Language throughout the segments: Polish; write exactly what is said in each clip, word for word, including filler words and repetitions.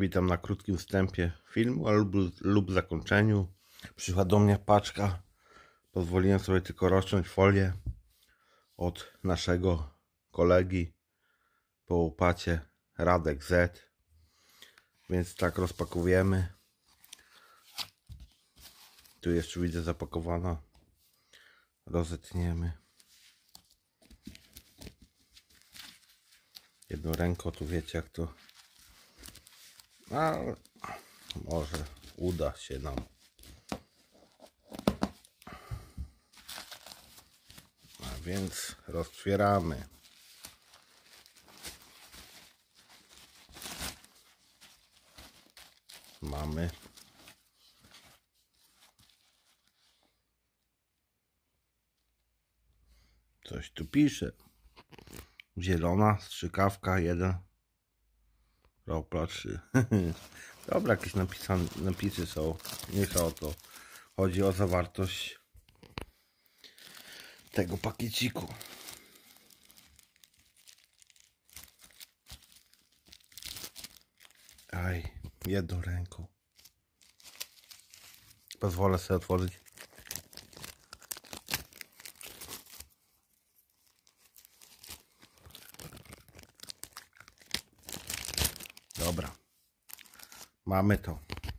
witam na krótkim wstępie filmu lub, lub zakończeniu. Przyszła do mnie paczka. Pozwoliłem sobie tylko rozciąć folię od naszego kolegi po łopacie Radek Z. Więc tak rozpakujemy. Tu jeszcze widzę zapakowana. Rozetniemy. Jedną ręką, tu wiecie jak to. Ale może uda się nam. A więc roztwieramy. Mamy coś tu pisze. Zielona strzykawka jeden. Ropla trzy. Dobra, jakieś napisane, napisy są. Nie o to. Chodzi o zawartość tego pakieciku. Aj, jedną ręką. Pozwolę sobie otworzyć. Dobra. Mamy to.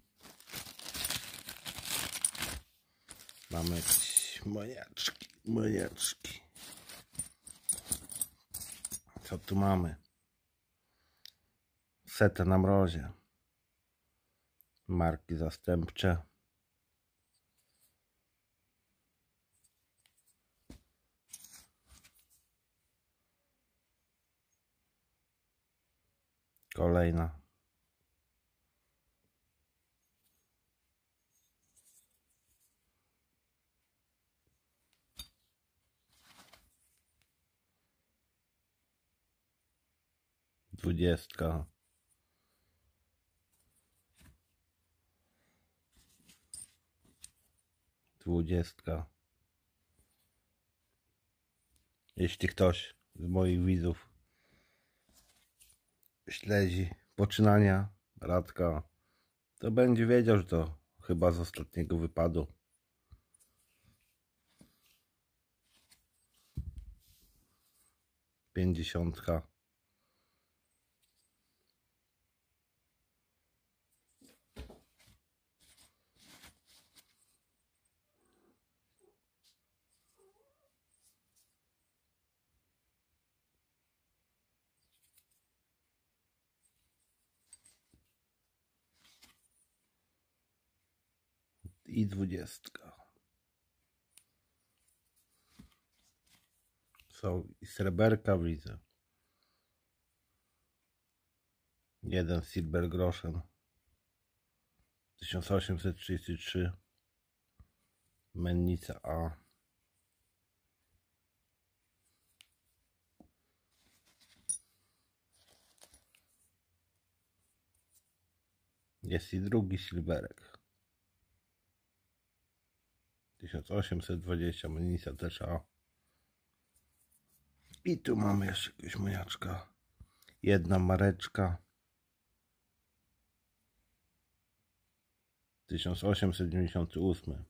Mamy jakieś moniaczki, moniaczki. Co tu mamy? Setę na mrozie. Marki zastępcze. Kolejna. Dwudziestka. Dwudziestka. Jeśli ktoś z moich widzów śledzi poczynania Radka, to będzie wiedział, że to chyba z ostatniego wypadu. Pięćdziesiątka. I dwudziestka. Są i sreberka widzę. Jeden silver groszem. tysiąc osiemset trzydzieści trzy. Mennica A. Jest i drugi silverek. tysiąc osiemset dwadzieścia, mennica też A. I tu mamy jeszcze jakiegoś moniaczka. Jedna mareczka. tysiąc osiemset dziewięćdziesiąty ósmy.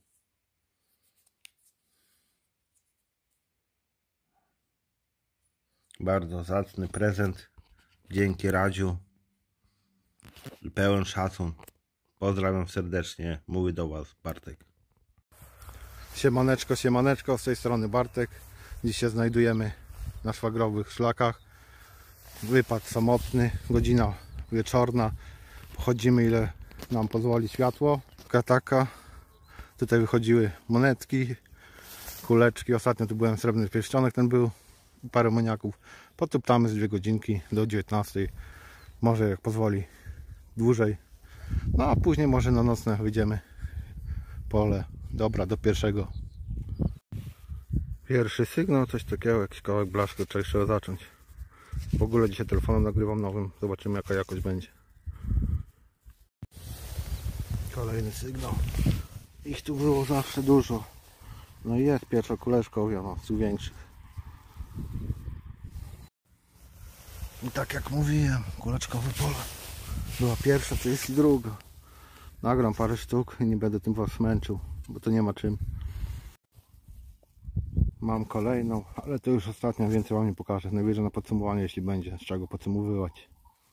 Bardzo zacny prezent. Dzięki Radziu. I pełen szacun. Pozdrawiam serdecznie. Mówi do Was Bartek. Siemaneczko, siemaneczko. Z tej strony Bartek. Dziś się znajdujemy na szwagrowych szlakach. Wypad samotny. Godzina wieczorna. Pochodzimy ile nam pozwoli światło. Kataka. Tutaj wychodziły monetki, kuleczki. Ostatnio tu byłem, srebrny pierścionek ten był. Parę moniaków. Potuptamy z dwie godzinki do dziewiętnastej. Może jak pozwoli dłużej. No a później może na nocne wyjdziemy pole. Dobra, do pierwszego. Pierwszy sygnał, coś takiego, jakiś kawałek blaszku, trzeba jeszcze zacząć. W ogóle dzisiaj telefonem nagrywam nowym. Zobaczymy jaka jakość będzie. Kolejny sygnał. Ich tu było zawsze dużo. No i jest pierwsza kuleczka owiana, z większych. I tak jak mówiłem, kuleczkowe pole. Była pierwsza, to jest i druga. Nagram parę sztuk i nie będę tym was męczył, bo to nie ma czym. Mam kolejną, ale to już ostatnia, więcej wam nie pokażę. Najwyżej na podsumowanie, jeśli będzie z czego podsumowywać.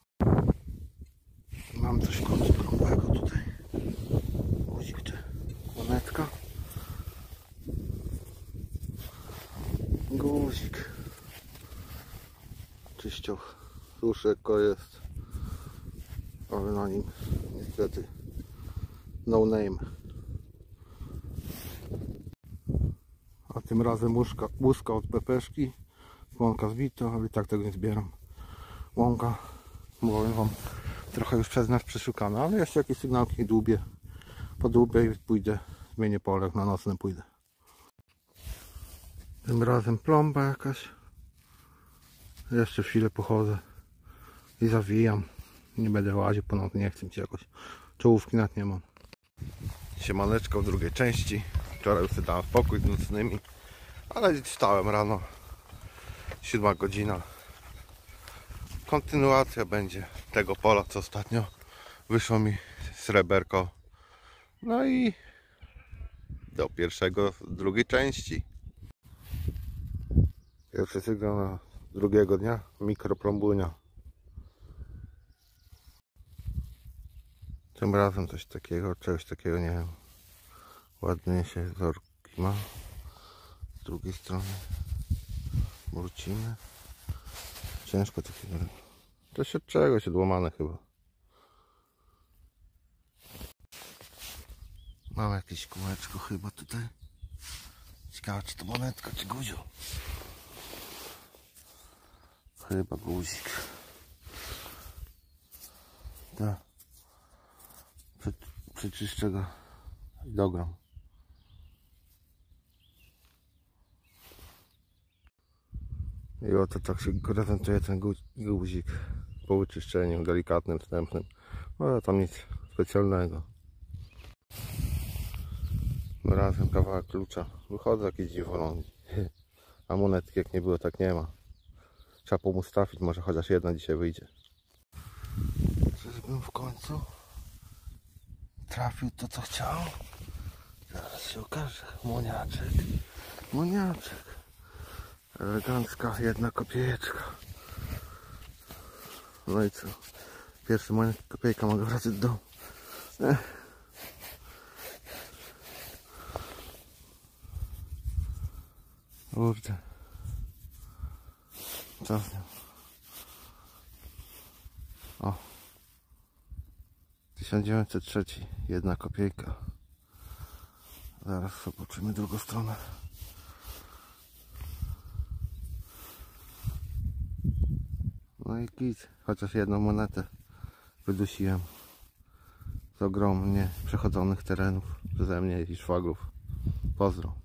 Mam coś w końcu krągłego tutaj. Guzik czy monetka. Guzik. Czyścioch. Suszeko jest. Ale na nim niestety no name. A tym razem łuska, łuska od pepeszki. Łąka zbita, ale i tak tego nie zbieram. Łąka, mówię wam, trochę już przez nas przeszukana, ale jeszcze jakieś sygnałki dłubię. Podłubię i pójdę, zmienię pole, na nocne pójdę. Tym razem plomba jakaś. Jeszcze chwilę pochodzę i zawijam. Nie będę łaził ponownie, nie chcę mi się jakoś. Czołówki nad nie mam. Siemaneczko w drugiej części. Wczoraj już sobie dałem spokój z nocnymi, ale wstałem rano. Siódma godzina. Kontynuacja będzie tego pola, co ostatnio wyszło mi sreberko. No i do pierwszego, drugiej części. Pierwszy sygnał na drugiego dnia, mikroplombunia. Tym razem coś takiego, czegoś takiego nie wiem. Ładnie się zorki ma. Z drugiej strony wrócimy. Ciężko takiego. To się od czegoś odłamane chyba. Mam jakieś kółeczko chyba tutaj. Ciekawe, czy to monetka, czy guzio. Chyba guzik. Tak. Przeczyszczę go i dogram. I oto tak się prezentuje ten guzik po wyczyszczeniu delikatnym, wstępnym. No tam nic specjalnego. Razem kawałek klucza. Wychodzę jakiś dziwolągi. A monetki jak nie było, tak nie ma. Trzeba pomóc trafić, może chociaż jedna dzisiaj wyjdzie. Czyżbym w końcu trafił to, co chciał? Zaraz się okaże. Moniaczek. Moniaczek. Elegancka jedna kopiejeczka. No i co? Pierwszy moja kopiejka, mogę wracać do domu. Ech. Kurde. Co z nią? O. tysiąc dziewięćset trzy. Jedna kopiejka. Zaraz zobaczymy drugą stronę. No i git. Chociaż jedną monetę wydusiłem z ogromnie przechodzonych terenów przeze mnie i szwagrów. Pozdro.